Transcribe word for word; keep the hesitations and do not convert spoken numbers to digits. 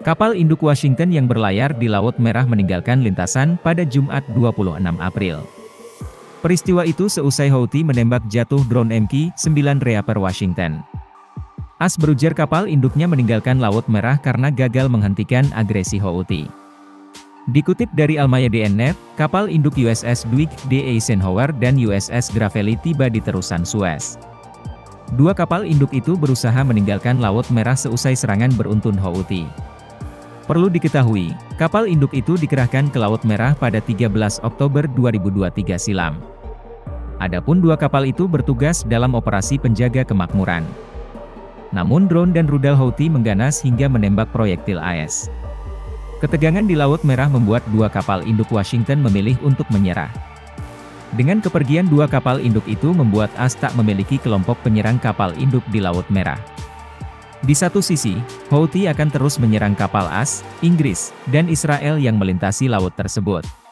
Kapal induk Washington yang berlayar di Laut Merah meninggalkan lintasan pada Jumat dua puluh enam April. Peristiwa itu seusai Houthi menembak jatuh drone M Q sembilan Reaper Washington. A S berujar kapal induknya meninggalkan Laut Merah karena gagal menghentikan agresi Houthi. Dikutip dari Al-Mayadeen Net, kapal induk U S S Dwight D. Eisenhower dan U S S Gravely tiba di terusan Suez. Dua kapal induk itu berusaha meninggalkan Laut Merah seusai serangan beruntun Houthi. Perlu diketahui, kapal induk itu dikerahkan ke Laut Merah pada tiga belas Oktober dua ribu dua puluh tiga silam. Adapun dua kapal itu bertugas dalam operasi penjaga kemakmuran. Namun drone dan rudal Houthi mengganas hingga menembak proyektil A S. Ketegangan di Laut Merah membuat dua kapal induk Washington memilih untuk menyerah. Dengan kepergian dua kapal induk itu membuat A S tak memiliki kelompok penyerang kapal induk di Laut Merah. Di satu sisi, Houthi akan terus menyerang kapal A S, Inggris, dan Israel yang melintasi laut tersebut.